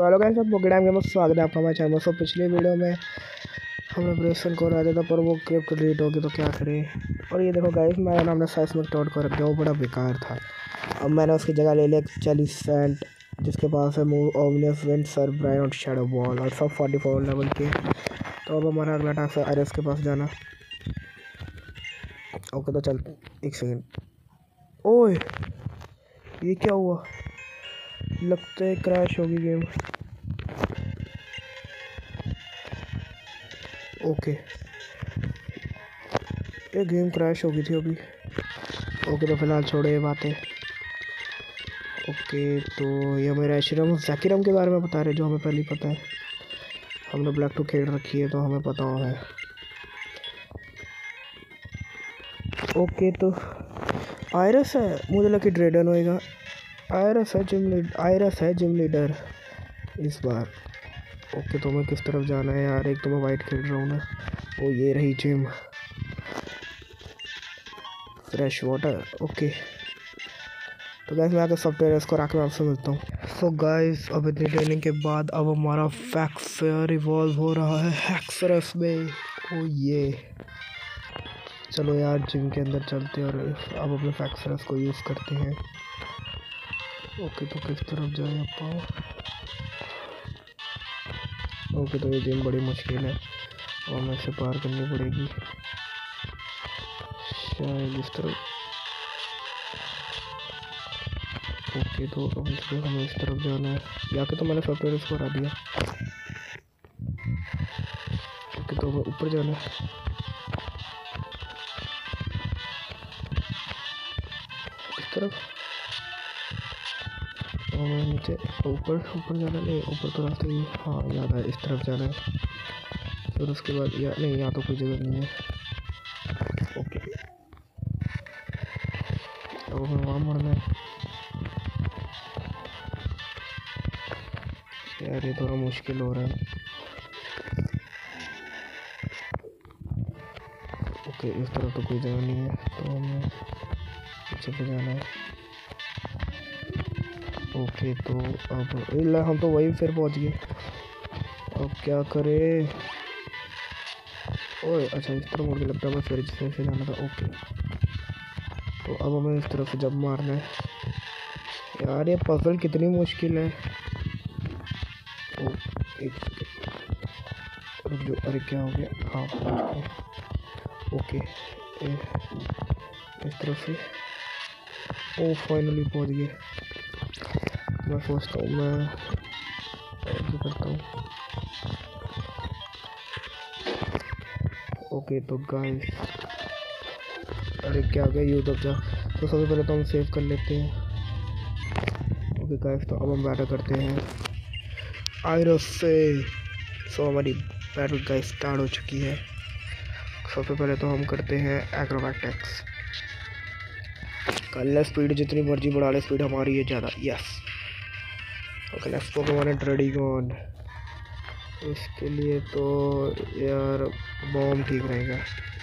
तो hello guys, आपको game में स्वागत है आपका हमारे चैनल। सो पिछले वीडियो में हमने ऑपरेशन को रहा था पर वो क्रिप्ट डिलीट होगी तो क्या करें। और ये देखो गाइस, मेरा नाम ने साइस्मिक टॉड को रख दिया, वो बड़ा बेकार था। अब मैंने उसकी जगह ले लिया चैलीसेंट, जिसके पास है मूव ओमिनियस विंड सर ब्राइन और शैडो बॉल, और सब 44 लेवल के। तो अब हमारा अगला टास्क है आयरस के पास जाना। ओके तो चल, एक सेकेंड। ओए ये क्या हुआ? लगता है क्रैश होगी गेम। ओके ये गेम क्रैश हो गई थी अभी। ओके तो फिलहाल छोड़ो ये बातें। ओके तो ये मेरा एशरम जैकिरम के बारे में बता रहे, जो हमें पहले ही पता है। हमने ब्लैक टू खेल रखी है तो हमें पता है। ओके तो आयरस है, मुझे लगा कि ड्रेडन होएगा। आयरस है जिम लीडर इस बार। ओके तो मैं किस तरफ जाना है यार? एक तो मैं वाइट खेल रहा हूँ ना। ओ ये रही जिम, फ्रेश वाटर। ओके तो गाइस मैं आकर सॉफ्टवेयर इसको रख के आपसे मिलता हूँ। सो गाइस अब इतनी ट्रेनिंग के बाद अब हमारा फैक्सर इवॉल्व हो रहा है हैक्सरस में। ओ ये चलो यार जिम के अंदर चलते हैं और अब अपने फैक्सरस को यूज़ करते हैं। ओके तो किस तरफ जाए आप? ओके तो ये जिम बड़ी मुश्किल है और हमें इसे पार करनी पड़ेगी शायद इस तरफ। ओके तो अब इसलिए हमें इस तरफ जाना है, या के तो मैंने सॉफ्टवेयर इसको हरा दिया। ओके तो हमें ऊपर जाना है। इस तरफ हमें नीचे ऊपर जाना। नहीं ऊपर तो रास्ता ही, हाँ याद है, इस तरफ जाना है। फिर उसके बाद या नहीं, यहाँ तो कोई जगह नहीं है। ओके अब हमें वहाँ मरना है यार, ये थोड़ा मुश्किल हो रहा है। ओके इस तरफ तो कोई जगह नहीं है तो हमें पीछे पे जाना है। ओके तो अब हम तो वहीं फिर पहुंच गए। अब क्या करें? ओए अच्छा इस तरफ मुझे लगता है मैं फिर से जाना था। ओके तो अब हमें इस तरफ से जब मारना है। यार ये पजल कितनी मुश्किल है। ओ एक रुक जो, अरे क्या हो गया? हाँ ओके इस तरफ से। ओ फाइनली पहुंच गए। मैं सोचता हूँ मैं ऐसे करता हूँ। ओके तो गाइस, अरे क्या हो गया? यूज अप जा। तो सबसे पहले तो हम सेव कर लेते हैं। ओके गाइस तो अब हम बैटल करते हैं आयरस से। सो हमारी बैटल गाइस स्टार्ट हो चुकी है। सबसे पहले तो हम करते हैं एक्रोबैटिक्स। कर ले स्पीड, जितनी मर्जी बढ़ा ले, स्पीड हमारी है ज़्यादा। यस ओके नेक्स्ट पोकेमॉन है ड्रेडिगोन। इसके लिए तो यार बॉम्ब ठीक रहेगा।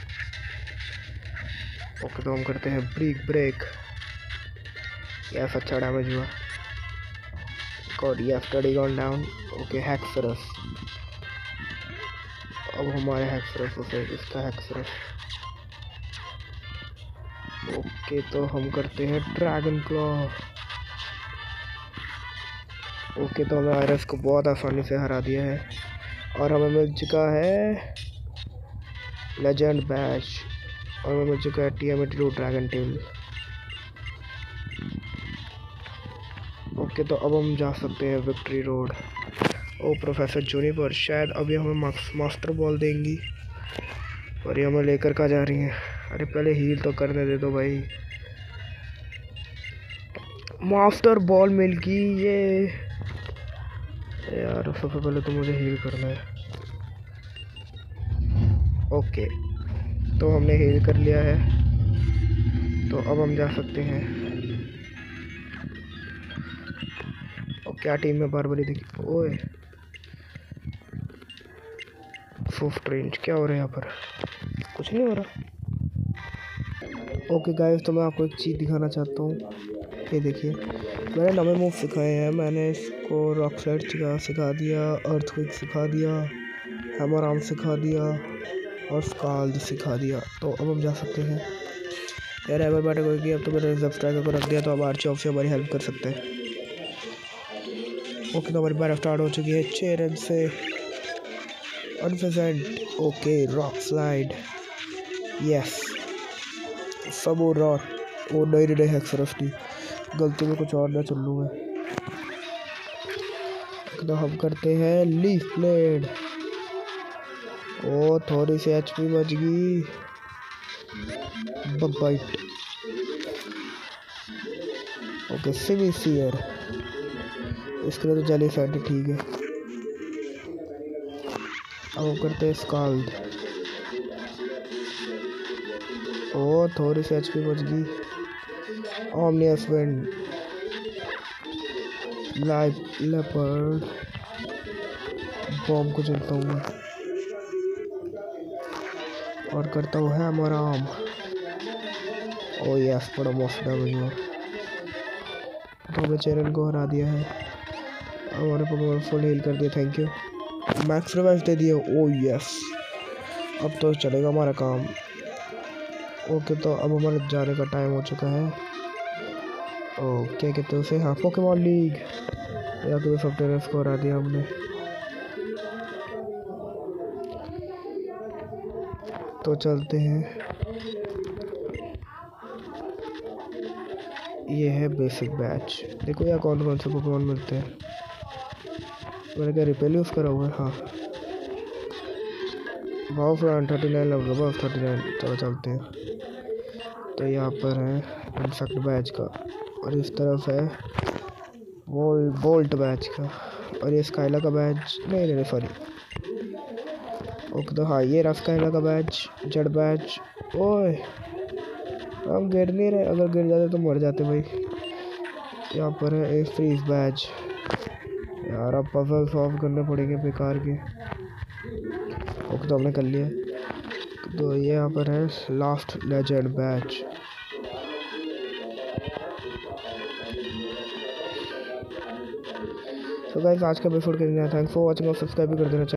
ओके तो हम करते हैं ब्रेक। यस अच्छा डैमेज हुआ। गॉड यस ड्रेडिगोन डाउन। ओके हैक्सरस, अब हमारे हैक्सरस हो गए, इसका हैक्सरस। ओके तो हम करते हैं ड्रैगन क्लॉ। ओके तो हमें आयरस को बहुत आसानी से हरा दिया है और हमें मिल चुका है लेजेंड बैच, और हमें मिल चुका है टीएमएटी ड्रैगन टेल। ओके तो अब हम जा सकते हैं victory road. Oh professor Juniper शायद अभी हमें मास्टर बॉल देंगी, और ये हमें लेकर कहाँ जा रही हैं? अरे पहले हील तो करने दे दो भाई। मास्टर बॉल मिल गई ये यार। सबसे पहले तो मुझे हील करना है। ओके तो हमने हील कर लिया है, तो अब हम जा सकते हैं। और क्या टीम में बारबरी दिखी? ओए सॉफ्ट रेंज क्या हो रहा है यहाँ पर? कुछ नहीं हो रहा। ओके गाइस तो मैं आपको एक चीज़ दिखाना चाहता हूँ। ये देखिए मैंने नए मूव सिखाए हैं। मैंने इसको रॉक स्लाइड सिखा दिया, अर्थक्वेक सिखा दिया, हैमर आर्म सिखा दिया और स्काल्ड सिखा दिया। तो अब हम जा सकते हैं यार। हैमर बैटल होगी। अब तो मैंने सब्सक्राइबर को रख दिया, तो अब आर्ची ऑफ से हमारी हेल्प कर सकते हैं। ओके, तो हमारी बैटल स्टार्ट हो चुकी है। चेरन से अनफेजेंट। Okay, rock slide, yes. सब वो रॉक, वो नहीं हेक्स रफ्टी, गलती में कुछ और ना चल लूँ मैं। तो हम करते हैं लीफ ब्लेड। ओ थोड़ी सी एचपी बच गई। Bug bite. ओके, सिविसियर, इसके लिए तो जेली सेट ठीक है। अब हम करते हैं स्काल्ड। ओ थोड़ी सी एचपी बच गई। Ominous wind, life leopard, bomb को चलता हूँ मैं और करता हूँ हैमर आर्म। ओ यस, बड़ा मस्त डैमेज हुआ। तो हमने चेरन को हरा दिया है। हमारे पोकेमॉन फुल हील कर दिया, थैंक यू। मैक्स रिवाइव दे दिया। ओ यस, अब तो चलेगा हमारा काम। ओके, तो अब हमारे जाने का टाइम हो चुका है। ओ क्या कहते हैं उसे, हाँ, पोकेमॉन लीग। या तो सॉफ्टवेयर को हरा दिया हमने। तो चलते हैं। ये है बेसिक बैच। देखो यहाँ कौन कौन से पोकेमॉन मिलते हैं। मैंने क्या रिपेल यूज़ करा हुआ है? हाँ, वाव फ्रंट 39 लेवल का, 39। चलो चलते हैं। तो यहाँ पर है इंसेक्ट बैच का, और इस तरफ है बोल्ट बैच का, और ये स्काइला का बैच, नहीं सॉरी। ओके, तो हाँ, ये रहा स्काइला का बैच, जेड बैच। ओए हम गिर नहीं रहे, अगर गिर जाते तो मर जाते भाई। यहाँ पर है एक फ्रीज बैच। यार अब पजल सॉल्व करने पड़ेंगे बेकार के। ओके, तो हमने कर लिया। तो ये यहाँ पर है लास्ट लेजेंड बैच। तो गाइस आज का एपिसोड करना है। थैंक्स फॉर वॉचिंग और सब्सक्राइब भी कर देना चाहिए।